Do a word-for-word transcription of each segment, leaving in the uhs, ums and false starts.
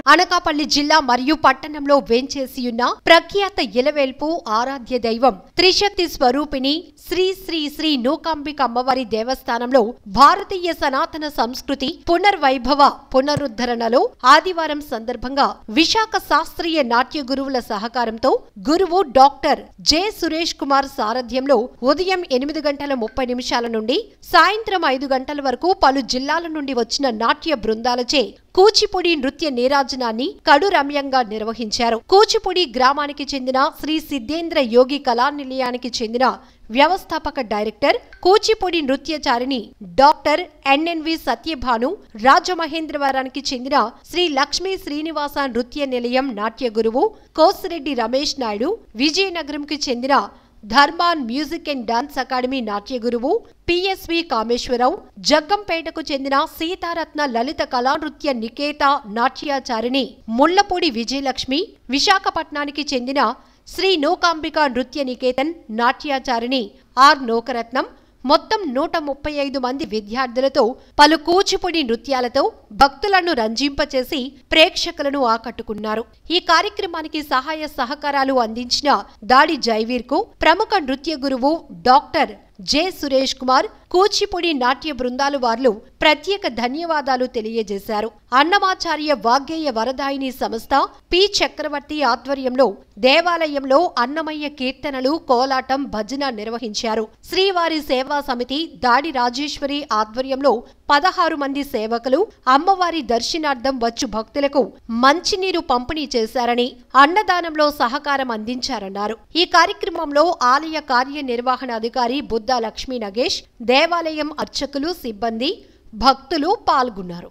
అనకాపల్లి జిల్లా మరియు పట్టణంలో వేంచేసియున్న ప్రఖ్యాత ఇలవేల్పు ఆరాధ్య దైవం త్రిశక్తి స్వరూపిణి శ్రీ శ్రీ శ్రీ నూకాంబిక అమ్మవారి దేవస్థానంలో భారతీయ సనాతన సంస్కృతి పునర్వైభవ పునరుద్ధరణలో ఆదివారం సందర్భంగా విశాఖ శాస్త్రీయ నాట్య గురువుల సహకారంతో గురువు డాక్టర్ జె సురేష్ కుమార్ సారథ్యంలో ఉదయం ఎనిమిది గంటల ముప్పై నిమిషాల నుండి సాయంత్రం ఐదు గంటల వరకు పలు జిల్లాల నుండి వచ్చిన నాట్య బృందాలచే కూచిపూడి నృత్య నీరాజనాన్ని కడు రమ్యంగా నిర్వహించారు. కూచిపూడి గ్రామానికి చెందిన శ్రీ సిద్ధేంద్ర యోగి కళానిలయానికి చెందిన వ్యవస్థాపక డైరెక్టర్ కూచిపూడి నృత్యచారిణి డాక్టర్ ఎన్ఎన్వి సత్యభాను, రాజమహేంద్రవరానికి చెందిన శ్రీ లక్ష్మీ శ్రీనివాస నృత్య నిలయం నాట్య గురువు కోసిరెడ్డి రమేష్ నాయుడు, విజయనగరంకి చెందిన Dharman music and dance academy నాట్య గురువు పిఎస్వి కామేశ్వరరావు, జగ్గంపేటకు చెందిన సీతారత్న లలిత కళానృత్య నికేత నాట్యాచారిణి ముళ్లపూడి విజయలక్ష్మి, విశాఖపట్నానికి చెందిన శ్రీ నూకాంబిక నృత్య నికేతన్ నాట్యాచారిణి ఆర్ నూకరత్నం మొత్తం నూట ముప్పై ఐదు మంది విద్యార్థులతో పలు కూచిపూడి నృత్యాలతో భక్తులను రంజింపచేసి ప్రేక్షకులను ఆకట్టుకున్నారు. ఈ కార్యక్రమానికి సహాయ సహకారాలు అందించిన దాడి జైవీర్కు ప్రముఖ నృత్య గురువు డాక్టర్ జె సురేష్ కుమార్, కూచిపూడి నాట్య బృందాలు వార్లు ప్రత్యేక ధన్యవాదాలు తెలియజేశారు. అన్నమాచార్య వాగ్గేయ వరదాయిని సంస్థ పి చక్రవర్తి ఆధ్వర్యంలో దేవాలయంలో అన్నమయ్య కీర్తనలు, కోలాటం, భజన నిర్వహించారు. శ్రీవారి సేవా సమితి దాడి రాజేశ్వరి ఆధ్వర్యంలో పదహారు మంది సేవకులు అమ్మవారి దర్శనార్థం వచ్చు భక్తులకు మంచినీరు పంపిణీ చేశారని, అన్నదానంలో సహకారం అందించారన్నారు. ఈ కార్యక్రమంలో ఆలయ కార్యనిర్వహణాధికారి బుద్ధ లక్ష్మీ నగేష్, దేవాలయం అర్చకులు, సిబ్బంది, భక్తులు పాల్గొన్నారు.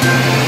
Thank you.